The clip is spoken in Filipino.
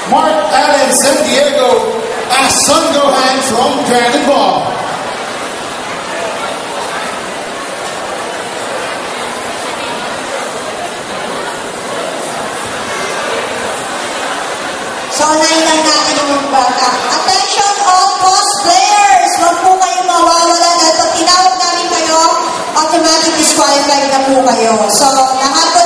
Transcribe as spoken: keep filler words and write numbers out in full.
Mark Allen San Diego at Sun Gohan from Cannonball. So, unahin lang natin yung bata. Attention all cosplayers! Huwag po kayong mawawala dahil pag tinawag namin kayo, automatic disqualified na po kayo. So, lahat